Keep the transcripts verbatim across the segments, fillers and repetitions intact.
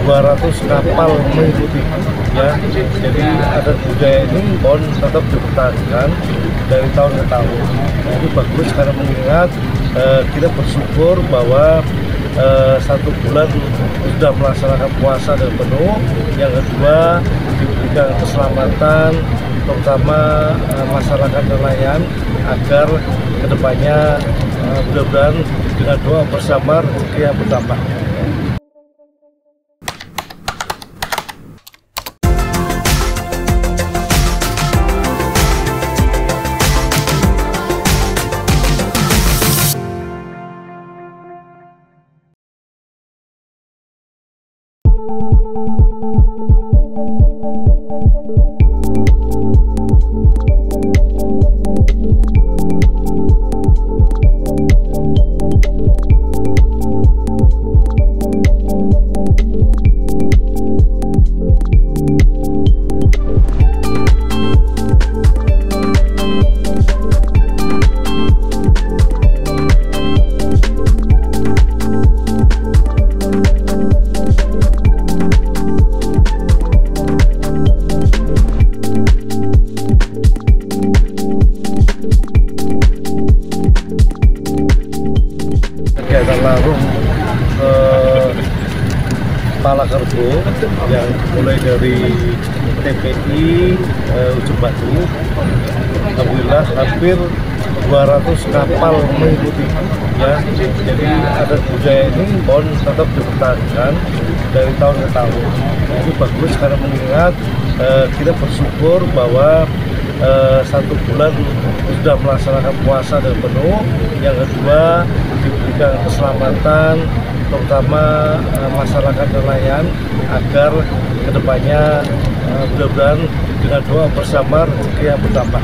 dua ratus kapal mengikuti ya. Jadi adat budaya ini pon tetap dipertahankan dari tahun ke tahun. Nah, ini bagus karena mengingat eh, kita bersyukur bahwa eh, satu bulan sudah melaksanakan puasa dengan penuh. Yang kedua, diberikan keselamatan terutama eh, masyarakat nelayan agar kedepannya eh, mudah-mudahan dengan doa bersama rezeki yang bertambah. Kegiatan larung eh, Palakerbo yang mulai dari T P I eh, Ujung Batu, alhamdulillah hampir dua ratus kapal mengikuti ya. Jadi adat budaya ini pon tetap dipertahankan dari tahun ke tahun. Ini bagus karena mengingat eh, kita bersyukur bahwa eh, satu bulan sudah melaksanakan puasa dengan penuh. Yang kedua, diberikan keselamatan terutama uh, masyarakat nelayan agar kedepannya uh, mudah-mudahan dengan doa bersama rezeki yang bertambah.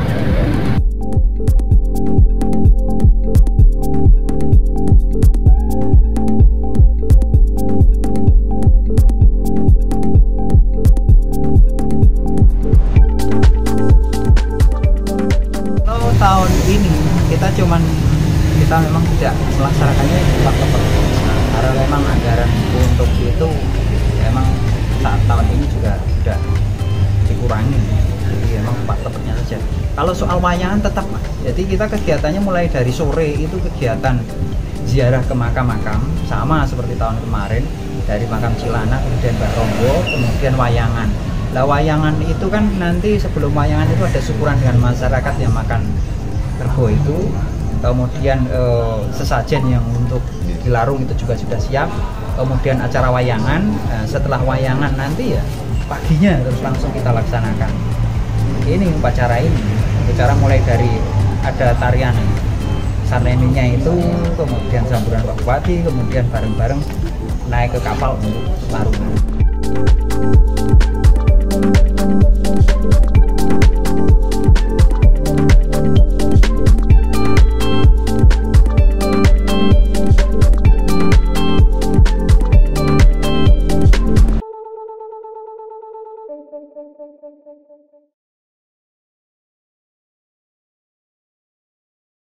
Kalau tahun ini kita cuman kita memang tidak melaksanakannya tepat tepat karena memang anggaran untuk itu memang saat tahun ini juga sudah dikurangi, jadi memang tepat tepatnya saja. Kalau soal wayangan tetap, jadi kita kegiatannya mulai dari sore itu kegiatan ziarah ke makam-makam sama seperti tahun kemarin, dari makam Cilana kemudian Mbak Rombo kemudian wayangan. Nah wayangan itu kan nanti sebelum wayangan itu ada syukuran dengan masyarakat yang makan kerbau itu. Kemudian eh, sesajen yang untuk dilarung itu juga sudah siap. Kemudian acara wayangan, eh, setelah wayangan nanti ya paginya terus langsung kita laksanakan. Ini upacara ini, upacara mulai dari ada tarian sarneninya itu, kemudian samburan Pak Bupati, kemudian bareng-bareng naik ke kapal untuk larungan.